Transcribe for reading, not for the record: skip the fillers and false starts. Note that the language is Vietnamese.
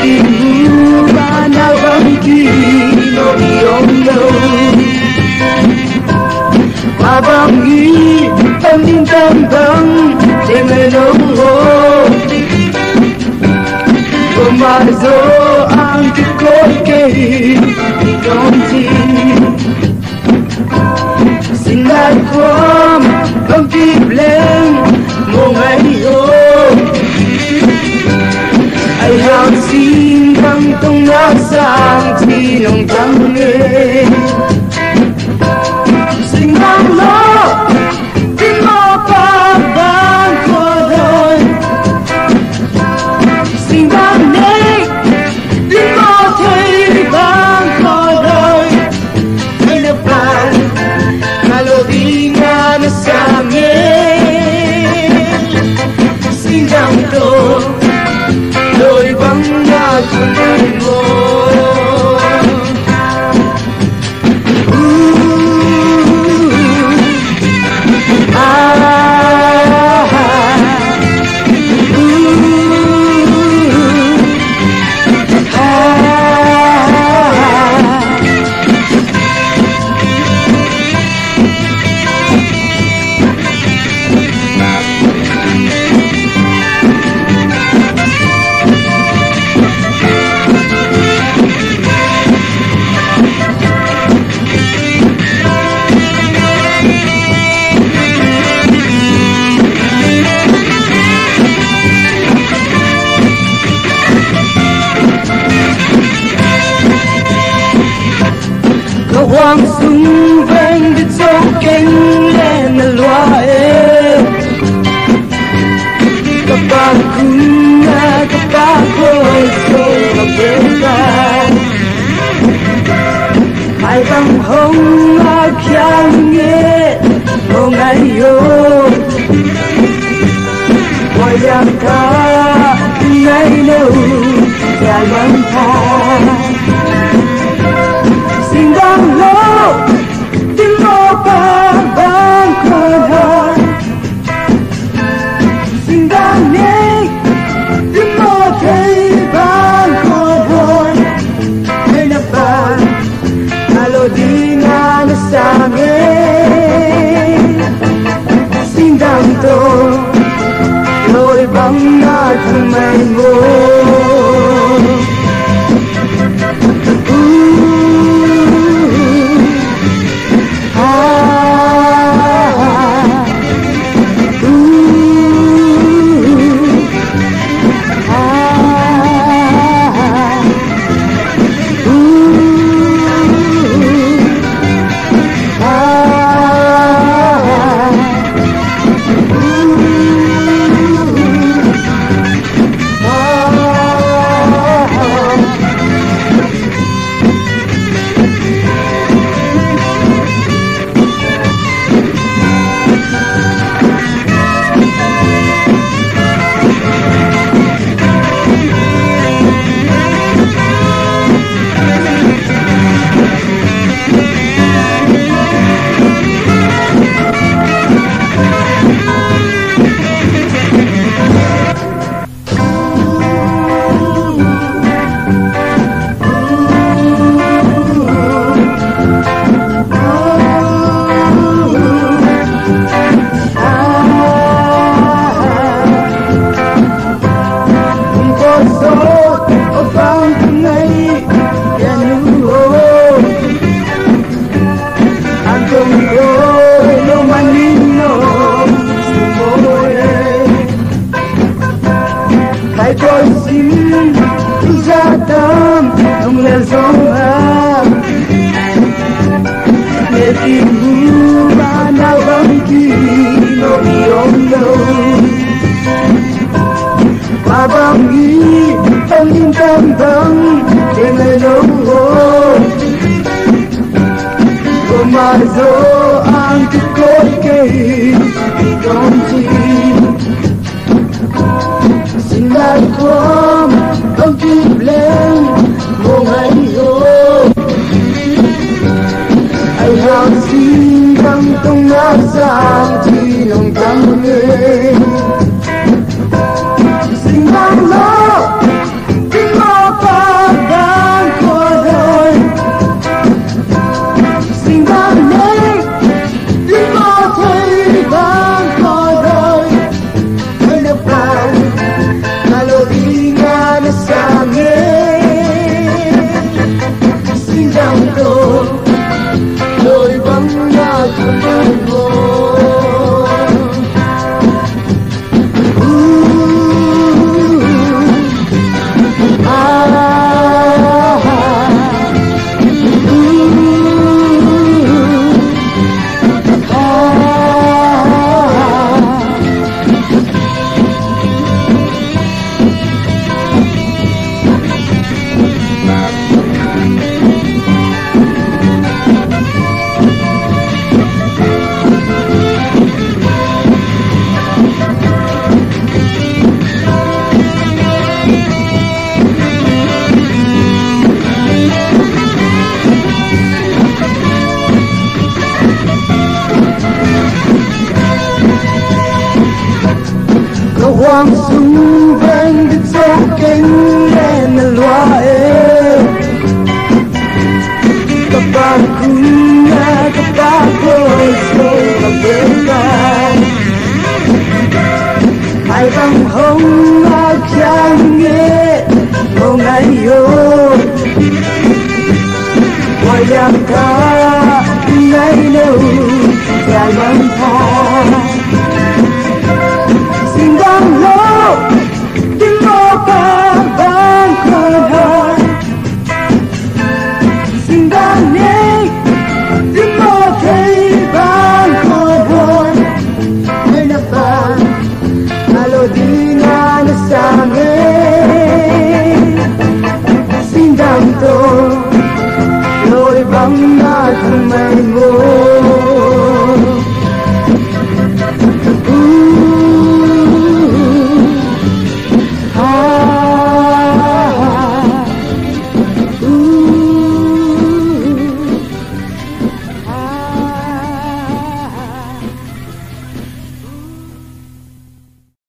Ibu mana bangki no biondo Abangi Panding tambang Dengan nongho Kumazo ang kikoy kay Ikonti Sinay kom Bangki bleng Mo ngayon Ai hao xin băng tung áo sang thì nồng trắng nghe xin băng lo tin mơ ba băng của đời xin băng đi tin mơ thấy băng của đời hay là bạn kalau đi ngang xa nghe xin chẳng đâu đôi băng đã cùng anh ngồi Hoàng sung vang đứt dấu cánh lên loa em các bạn cùng nghe các bạn khơi sâu vào bên ta hai băng hồng mà khéo nghe hôm nay yo ngoài giang ca ngày đâu dài băng tha xin đang lo tin lo ba băng con hơn xin đang nghe tin lo thấy băng con hơn nên là bạn alo đi ngang xa nghe xin đang tô lối băng đã cùng anh ngồi Xin quang xung quanh đứt dấu cánh đen loa êm. Các bạn